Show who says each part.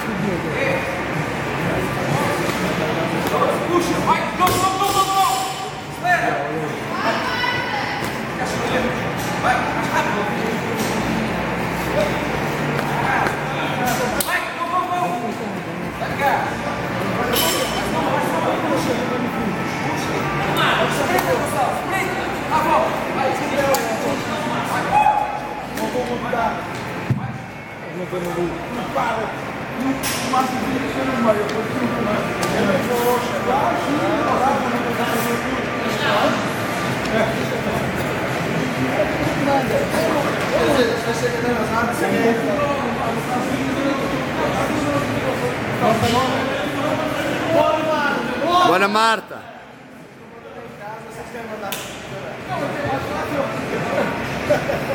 Speaker 1: Puxa, vai, go, go, go, go, go! Acelera! Vai, mais rápido! Vai, go, go, go! Vai cá! Puxa! Espreita, pessoal! Espreita! A volta! Vai, não vou mudar! Não vou mudar! Para! O máximo de você não vai, eu vou chegar aqui,
Speaker 2: Buona Marta!
Speaker 1: lá,